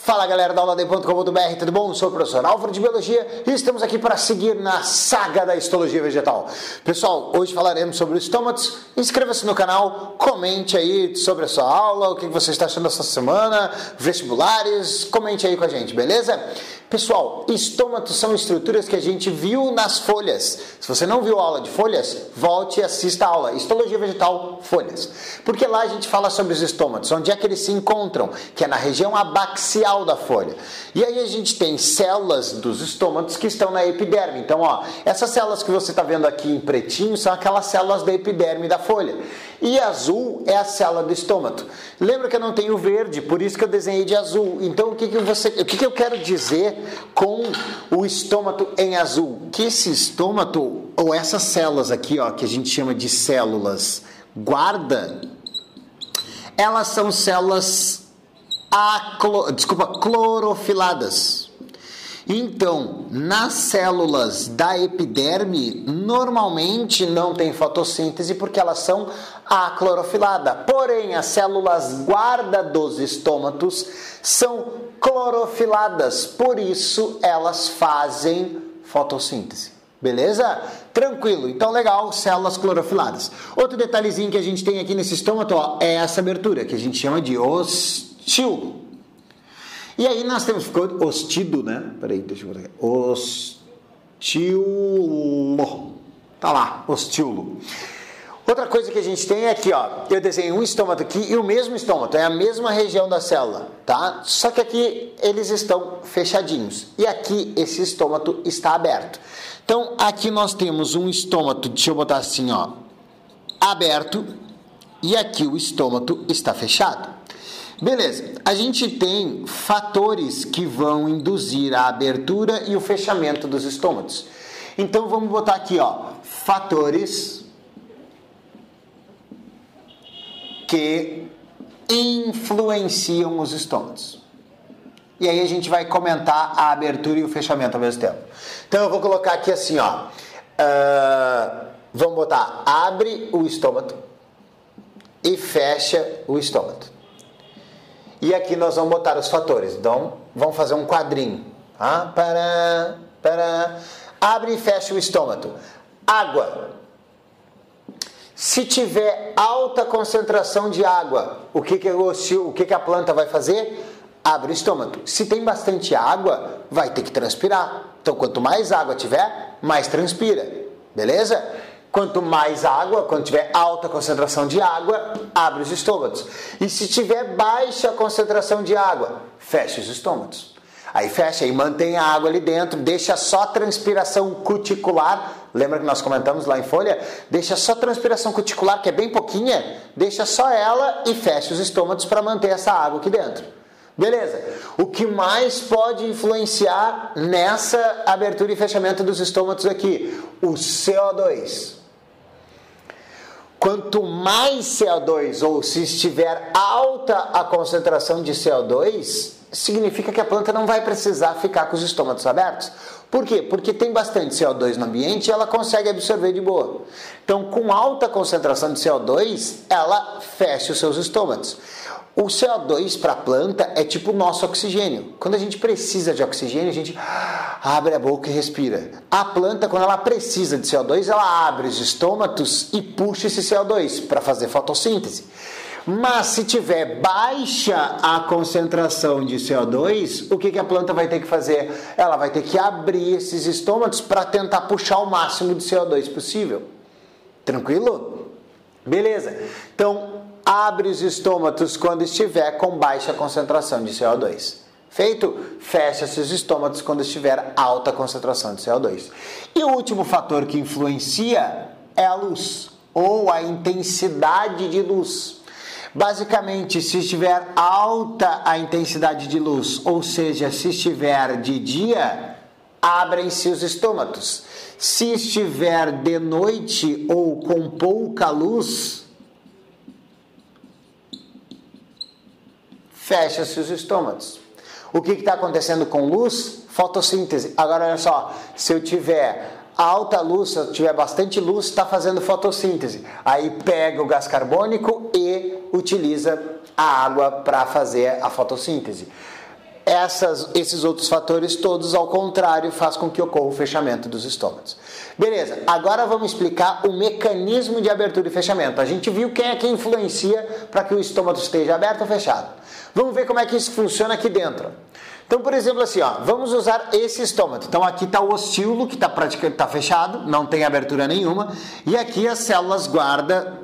Fala galera da aula.com.br, tudo bom? Eu sou o professor Álvaro de Biologia e estamos aqui para seguir na saga da histologia vegetal. Pessoal, hoje falaremos sobre os estômatos. Inscreva-se no canal, comente aí sobre a sua aula, o que você está achando essa semana, vestibulares, comente aí com a gente, beleza? Pessoal, estômatos são estruturas que a gente viu nas folhas. Se você não viu a aula de folhas, volte e assista a aula Histologia Vegetal Folhas. Porque lá a gente fala sobre os estômatos, onde é que eles se encontram, que é na região abaxial da folha. E aí a gente tem células dos estômatos que estão na epiderme. Então, ó, essas células que você está vendo aqui em pretinho são aquelas células da epiderme da folha. E azul é a célula do estômato. Lembra que eu não tenho verde, por isso que eu desenhei de azul. Então, o que eu quero dizer com o estômato em azul? Que esse estômato, ou essas células aqui, ó, que a gente chama de células guarda, elas são células clorofiladas. Então, nas células da epiderme, normalmente não tem fotossíntese porque elas são aclorofiladas. Porém, as células guarda dos estômatos são clorofiladas, por isso elas fazem fotossíntese. Beleza? Tranquilo. Então, legal, células clorofiladas. Outro detalhezinho que a gente tem aqui nesse estômato, ó, é essa abertura, que a gente chama de ostíolo. E aí nós temos, ficou ostido, né? Peraí, deixa eu botar aqui. Ostíolo. Tá lá, ostíolo. Outra coisa que a gente tem é aqui, ó. Eu desenhei um estômato aqui e o mesmo estômato, é a mesma região da célula, tá? Só que aqui eles estão fechadinhos. E aqui esse estômato está aberto. Então, aqui nós temos um estômato, deixa eu botar assim, ó, aberto. E aqui o estômato está fechado. Beleza, a gente tem fatores que vão induzir a abertura e o fechamento dos estômatos. Então vamos botar aqui, ó, fatores que influenciam os estômatos. E aí a gente vai comentar a abertura e o fechamento ao mesmo tempo. Então eu vou colocar aqui assim, ó, vamos botar abre o estômago e fecha o estômago. E aqui nós vamos botar os fatores. Então, vamos fazer um quadrinho. Tá? Abre e fecha o estômago. Água. Se tiver alta concentração de água, o que a planta vai fazer? Abre o estômago. Se tem bastante água, vai ter que transpirar. Então, quanto mais água tiver, mais transpira. Beleza? Quanto mais água, quando tiver alta concentração de água, abre os estômatos. E se tiver baixa concentração de água, fecha os estômatos. Aí fecha e mantém a água ali dentro, deixa só transpiração cuticular. Lembra que nós comentamos lá em folha? Deixa só transpiração cuticular, que é bem pouquinha, deixa só ela e fecha os estômatos para manter essa água aqui dentro. Beleza? O que mais pode influenciar nessa abertura e fechamento dos estômatos aqui? O CO2. Quanto mais CO2, ou se estiver alta a concentração de CO2, significa que a planta não vai precisar ficar com os estômatos abertos. Por quê? Porque tem bastante CO2 no ambiente e ela consegue absorver de boa. Então, com alta concentração de CO2, ela fecha os seus estômatos. O CO2 para a planta é tipo o nosso oxigênio. Quando a gente precisa de oxigênio, a gente abre a boca e respira. A planta, quando ela precisa de CO2, ela abre os estômatos e puxa esse CO2 para fazer fotossíntese. Mas se tiver baixa a concentração de CO2, o que a planta vai ter que fazer? Ela vai ter que abrir esses estômatos para tentar puxar o máximo de CO2 possível. Tranquilo? Beleza. Então, abre os estômatos quando estiver com baixa concentração de CO2. Feito? Fecha-se os estômatos quando estiver alta concentração de CO2. E o último fator que influencia é a luz, ou a intensidade de luz. Basicamente, se estiver alta a intensidade de luz, ou seja, se estiver de dia, abrem-se os estômatos. Se estiver de noite ou com pouca luz, fecha-se os estômatos. O que está acontecendo com luz? Fotossíntese. Agora, olha só, se eu tiver alta luz, se eu tiver bastante luz, está fazendo fotossíntese. Aí pega o gás carbônico e utiliza a água para fazer a fotossíntese. esses outros fatores todos, ao contrário, faz com que ocorra o fechamento dos estômatos. Beleza, agora vamos explicar o mecanismo de abertura e fechamento. A gente viu quem é que influencia para que o estômago esteja aberto ou fechado. Vamos ver como é que isso funciona aqui dentro. Então, por exemplo, assim, ó, vamos usar esse estômago. Então, aqui está o ostíolo, que está praticamente fechado, não tem abertura nenhuma. E aqui as células guarda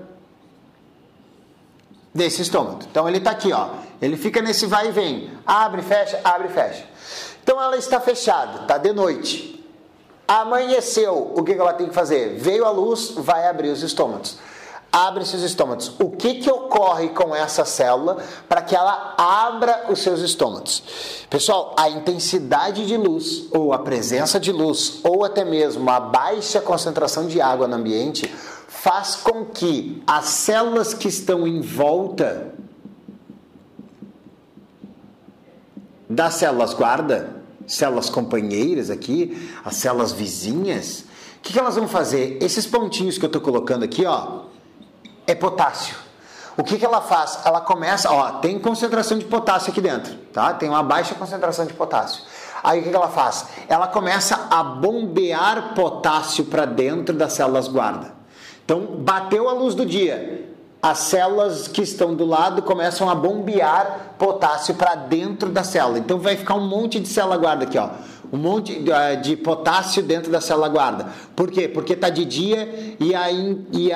desse estômago. Então, ele está aqui, ó. Ele fica nesse vai e vem. Abre, fecha, abre, fecha. Então, ela está fechada, está de noite. Amanheceu, o que ela tem que fazer? Veio a luz, vai abrir os estômatos. Abre-se os estômatos. O que ocorre com essa célula para que ela abra os seus estômatos? Pessoal, a intensidade de luz, ou a presença de luz, ou até mesmo a baixa concentração de água no ambiente, faz com que as células que estão em volta das células guarda, células companheiras aqui, as células vizinhas, o que elas vão fazer? Esses pontinhos que eu estou colocando aqui, ó, é potássio. O que ela faz? Ela começa, ó, tem concentração de potássio aqui dentro, tá? Tem uma baixa concentração de potássio. Aí o que ela faz? Ela começa a bombear potássio para dentro das células guarda. Então, bateu a luz do dia, as células que estão do lado começam a bombear potássio para dentro da célula. Então, vai ficar um monte de célula guarda aqui, ó. Um monte de potássio dentro da célula guarda. Por quê? Porque está de dia e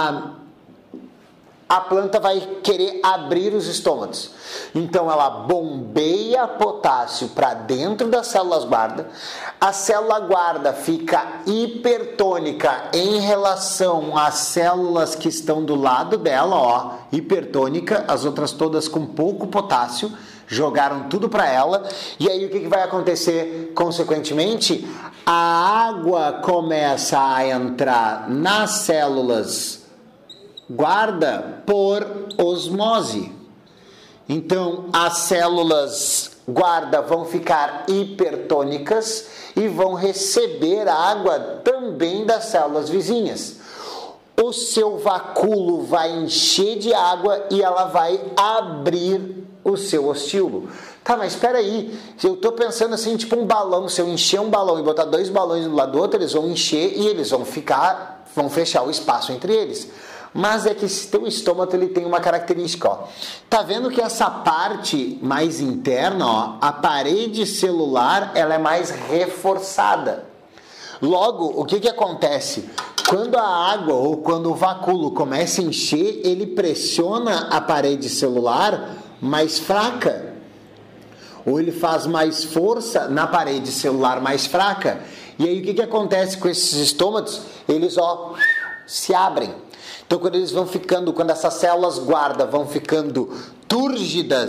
a planta vai querer abrir os estômatos. Então, ela bombeia potássio para dentro das células guarda. A célula guarda fica hipertônica em relação às células que estão do lado dela, ó, hipertônica, as outras todas com pouco potássio, jogaram tudo para ela. E aí, o que vai acontecer? Consequentemente, a água começa a entrar nas células guarda por osmose. Então, as células guarda vão ficar hipertônicas e vão receber água também das células vizinhas. O seu vacúolo vai encher de água e ela vai abrir o seu ostíolo. Tá, mas espera aí, eu estou pensando assim, tipo um balão. Se eu encher um balão e botar dois balões do lado do outro, eles vão encher e eles vão fechar o espaço entre eles. Mas é que esse teu estômago ele tem uma característica, ó. Tá vendo que essa parte mais interna, ó, a parede celular, ela é mais reforçada. Logo, o que acontece? Quando a água ou quando o vacúolo começa a encher, ele pressiona a parede celular mais fraca. Ou ele faz mais força na parede celular mais fraca. E aí o que acontece com esses estômatos? Eles, ó, se abrem. Então, quando essas células guarda vão ficando túrgida,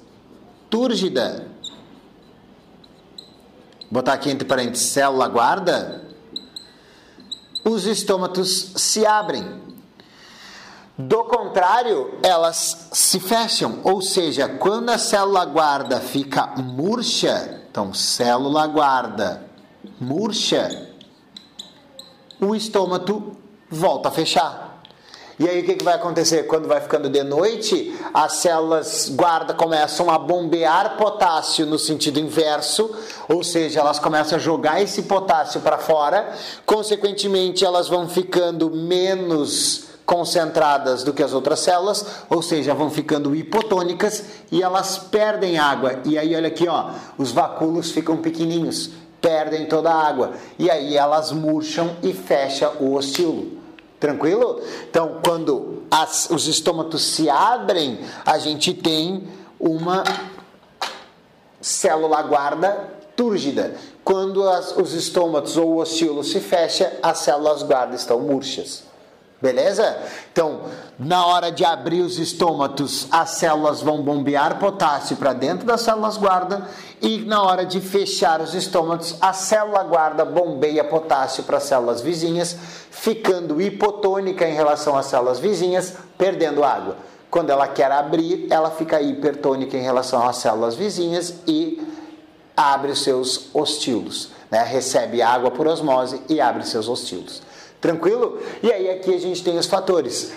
botar aqui entre parênteses, célula guarda, os estômatos se abrem. Do contrário, elas se fecham, ou seja, quando a célula guarda fica murcha, então célula guarda murcha, o estômago volta a fechar. E aí o que vai acontecer? Quando vai ficando de noite, as células guarda começam a bombear potássio no sentido inverso, ou seja, elas começam a jogar esse potássio para fora, consequentemente elas vão ficando menos concentradas do que as outras células, ou seja, vão ficando hipotônicas e elas perdem água. E aí olha aqui, ó, os vacúolos ficam pequenininhos, perdem toda a água, e aí elas murcham e fecha o ostíolo. Tranquilo? Então, quando os estômatos se abrem, a gente tem uma célula guarda túrgida. Quando os estômatos ou o ostíolo se fecha, as células guarda estão murchas. Beleza? Então, na hora de abrir os estômatos, as células vão bombear potássio para dentro das células guarda, e na hora de fechar os estômatos, a célula guarda bombeia potássio para as células vizinhas, ficando hipotônica em relação às células vizinhas, perdendo água. Quando ela quer abrir, ela fica hipertônica em relação às células vizinhas e abre os seus ostíolos, né? Recebe água por osmose e abre seus ostíolos. Tranquilo? E aí aqui a gente tem os fatores. Qual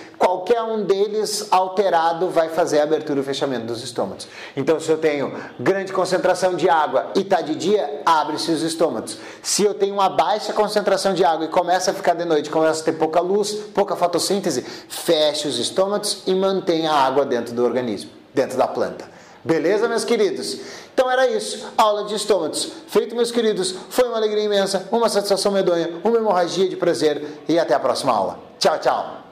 qualquer um deles alterado vai fazer a abertura e o fechamento dos estômatos. Então, se eu tenho grande concentração de água e está de dia, abre-se os estômatos. Se eu tenho uma baixa concentração de água e começa a ficar de noite, começa a ter pouca luz, pouca fotossíntese, feche os estômatos e mantenha a água dentro do organismo, dentro da planta. Beleza, meus queridos? Então era isso, aula de estômatos. Feito, meus queridos, foi uma alegria imensa, uma satisfação medonha, uma hemorragia de prazer e até a próxima aula. Tchau, tchau!